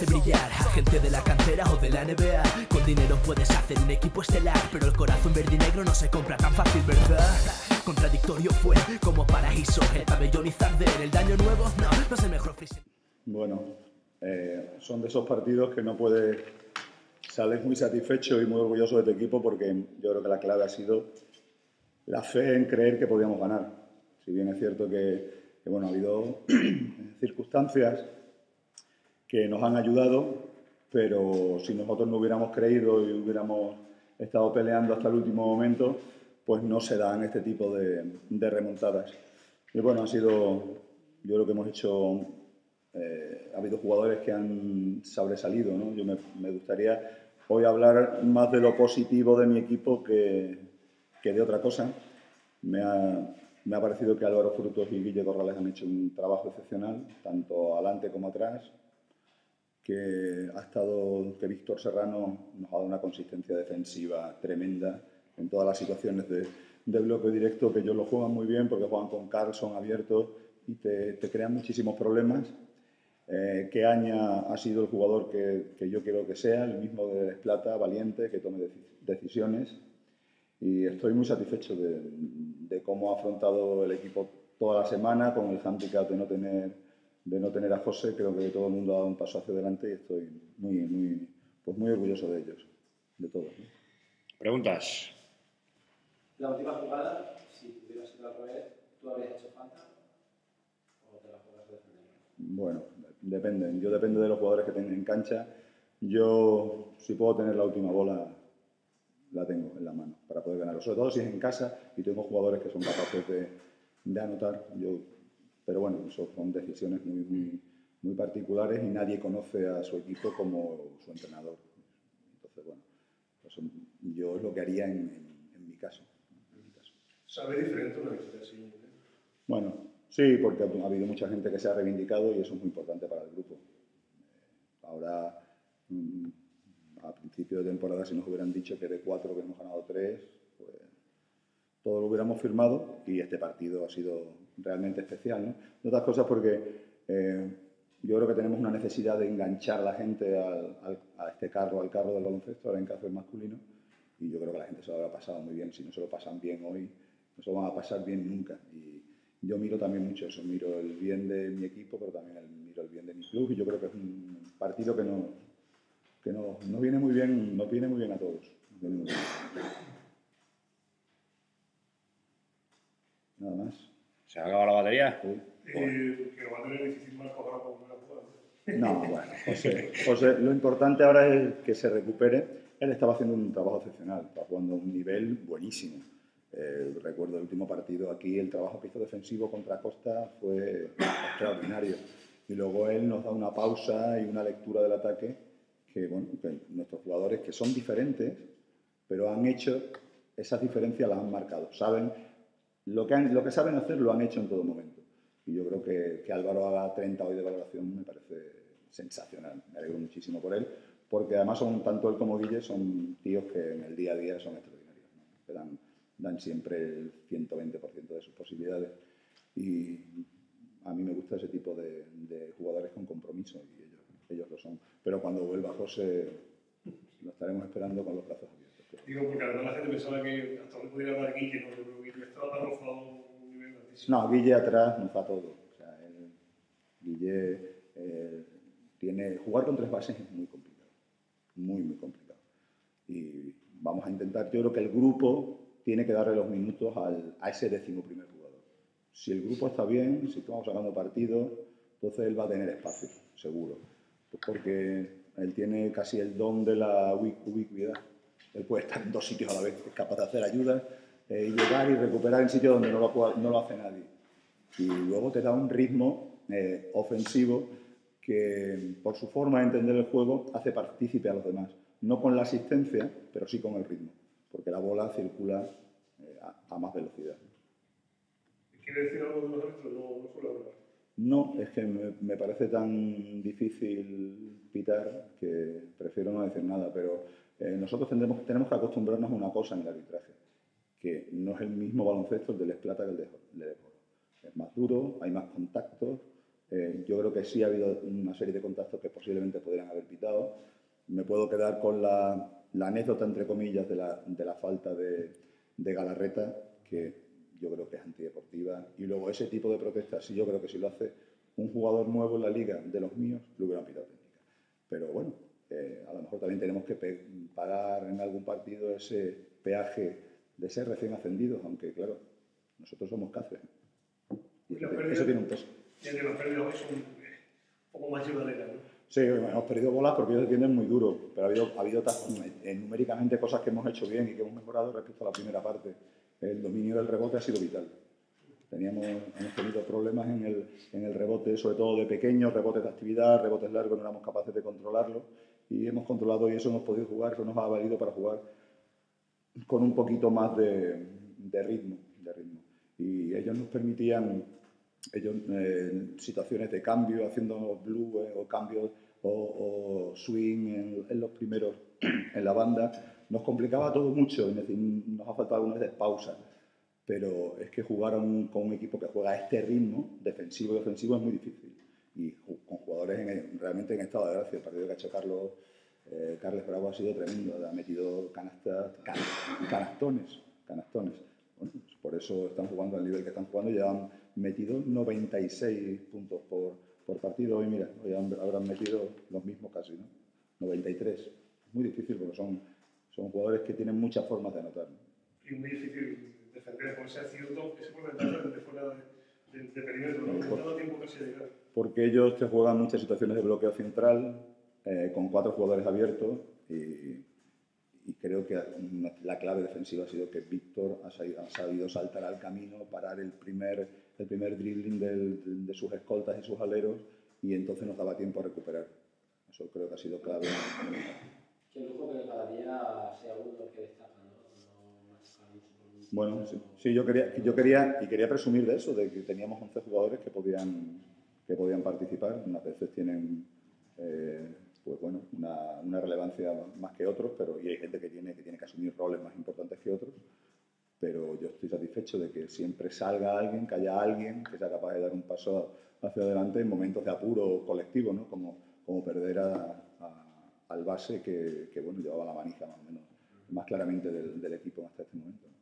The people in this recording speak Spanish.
hace brillar a gente de la cantera o de la NBA. Con dinero puedes hacer un equipo estelar, pero el corazón verde y negro no se compra tan fácil, ¿verdad? Contradictorio fue como paraíso, el pabellón y Zarder, el daño nuevo, no es el mejor físico. Bueno, son de esos partidos que no puedes salir muy satisfecho y muy orgulloso de tu equipo, porque yo creo que la clave ha sido la fe en creer que podíamos ganar. Si bien es cierto que bueno, ha habido circunstancias que nos han ayudado, pero si nosotros no hubiéramos creído y hubiéramos estado peleando hasta el último momento, pues no se dan este tipo de remontadas. Y bueno, ha sido, yo creo que hemos hecho, ha habido jugadores que han sobresalido, ¿no? Yo me gustaría hoy hablar más de lo positivo de mi equipo que de otra cosa. Me ha parecido que Álvaro Frutos y Guille Corrales han hecho un trabajo excepcional, tanto adelante como atrás, que Víctor Serrano nos ha dado una consistencia defensiva tremenda en todas las situaciones de bloque directo, que ellos lo juegan muy bien porque juegan con Carlson abiertos y te crean muchísimos problemas. Que Aña ha sido el jugador que yo quiero que sea, el mismo de Plata, valiente, que tome decisiones. Y estoy muy satisfecho de cómo ha afrontado el equipo toda la semana, con el hándicap de no tener a José. Creo que todo el mundo ha dado un paso hacia adelante y estoy muy orgulloso de ellos, de todos, ¿no? Preguntas. La última jugada, si hubiera sido al revés, ¿tú habrías hecho falta o te la juegas de defender? Bueno, depende. Yo dependo de los jugadores que tengan en cancha. Yo, si puedo tener la última bola, la tengo en la mano para poder ganarlo. Sobre todo si es en casa y tengo jugadores que son capaces de anotar. Pero bueno, eso son decisiones muy particulares y nadie conoce a su equipo como su entrenador. Entonces, bueno, eso yo es lo que haría en mi caso. ¿Sabe diferente una victoria así? Bueno, sí, porque ha habido mucha gente que se ha reivindicado y eso es muy importante para el grupo. Ahora, a principio de temporada, si nos hubieran dicho que de 4 que hemos ganado 3, pues todo lo hubiéramos firmado y este partido ha sido realmente especial, ¿no? De otras cosas porque yo creo que tenemos una necesidad de enganchar a la gente a este carro, al carro del baloncesto, ahora en caso del masculino, y yo creo que la gente se lo habrá pasado muy bien. Si no se lo pasan bien hoy, no se lo van a pasar bien nunca. Y yo miro también mucho eso, miro el bien de mi equipo, pero también miro el bien de mi club, y yo creo que es un partido que nos viene muy bien, nos viene muy bien a todos. Nada más. ¿Se ha acabado la batería? Sí. Que lo va a tener difícil Marco ahora con una jugada. No, bueno, José, lo importante ahora es que se recupere. Él estaba haciendo un trabajo excepcional, estaba jugando a un nivel buenísimo. Recuerdo el último partido aquí, el trabajo que hizo defensivo contra Costa fue extraordinario. Y luego él nos da una pausa y una lectura del ataque que nuestros jugadores, que son diferentes, pero han hecho esas diferencias, las han marcado. Saben lo que saben hacer, lo han hecho en todo momento. Y yo creo que Álvaro haga 30 hoy de valoración me parece sensacional. Me alegro muchísimo por él, porque además tanto él como Guille son tíos que en el día a día son extraordinarios, ¿no? Que dan siempre el 120% de sus posibilidades. Y a mí me gusta ese tipo de jugadores con compromiso, y ellos lo son. Pero cuando vuelva José, lo estaremos esperando con los brazos abiertos. Digo, porque además la gente pensaba que hasta donde pudiera dar Guille, ¿no? Yo creo que Guille estaba rozado un nivel altísimo. No, Guille atrás nos da todo. O sea, Guille jugar con 3 bases es muy complicado. Muy complicado. Y vamos a intentar, yo creo que el grupo tiene que darle los minutos a ese 11º jugador. Si el grupo está bien, si estamos sacando partidos, entonces él va a tener espacio, seguro. Pues porque él tiene casi el don de la ubicuidad. Él puede estar en 2 sitios a la vez, es capaz de hacer ayudas y llegar y recuperar en sitios donde no lo hace nadie. Y luego te da un ritmo ofensivo que, por su forma de entender el juego, hace partícipe a los demás. No con la asistencia, pero sí con el ritmo, porque la bola circula a más velocidad. ¿Quiere decir algo de los árbitros? No suele hablar. No, es que me parece tan difícil pitar que prefiero no decir nada, pero nosotros tenemos que acostumbrarnos a una cosa en el arbitraje, que no es el mismo baloncesto el de Les Plata que el de Oro. Es más duro, hay más contactos, Yo creo que sí ha habido una serie de contactos que posiblemente podrían haber pitado. Me puedo quedar con la anécdota, entre comillas, de la falta de Galarreta, que yo creo que es antideportiva. Y luego ese tipo de protestas, sí, yo creo que si lo hace un jugador nuevo en la liga de los míos, lo hubieran pitado técnica. Pero bueno, a lo mejor también tenemos que pagar en algún partido ese peaje de ser recién ascendidos, aunque claro, nosotros somos Cáceres. Y eso tiene un peso. Ya que las pérdidas hoy son un poco más llevaderas, ¿no? Sí, hemos perdido bolas porque ellos defienden muy duro, pero ha habido numéricamente cosas que hemos hecho bien y que hemos mejorado respecto a la primera parte. El dominio del rebote ha sido vital. Hemos tenido problemas en el rebote, sobre todo de pequeños, rebotes de actividad, rebotes largos, no éramos capaces de controlarlo y hemos controlado y eso hemos podido jugar, eso nos ha valido para jugar con un poquito más de ritmo. Y ellos nos permitían situaciones de cambio, haciendo blue o cambios o swing en los primeros, en la banda, nos complicaba todo mucho, es decir, nos ha faltado algunas veces pausa, pero es que jugar con un equipo que juega a este ritmo, defensivo y ofensivo, es muy difícil, y con jugadores realmente en estado de gracia. El partido que ha hecho Carles Bravo ha sido tremendo, ha metido canastones. Bueno, pues por eso están jugando al nivel que están jugando. Ya han metido 96 puntos por partido. Hoy, mira, hoy habrán metido los mismos casi, ¿no? 93. Es muy difícil porque son jugadores que tienen muchas formas de anotar, ¿no? Y muy difícil defender con ese acierto, ese porcentaje desde fuera de perímetro, ¿no? No da tiempo casi a llegar. Porque ellos te juegan muchas situaciones de bloqueo central, con 4 jugadores abiertos y creo que la clave defensiva ha sido que Víctor ha sabido saltar al camino, parar el primer dribbling de sus escoltas y sus aleros y entonces nos daba tiempo a recuperar. Eso creo que ha sido clave. Qué lujo que cada día sea uno que destaca, ¿no? Bueno, sí, yo quería presumir de eso, de que teníamos 11 jugadores que podían participar. Unas veces tienen pues bueno, una relevancia más que otros, y hay gente que tiene que asumir roles más importantes que otros, pero yo estoy satisfecho de que siempre salga alguien, que haya alguien que sea capaz de dar un paso hacia adelante en momentos de apuro colectivo, ¿no? Como perder al base que bueno, llevaba la manija más o menos, más claramente del equipo hasta este momento.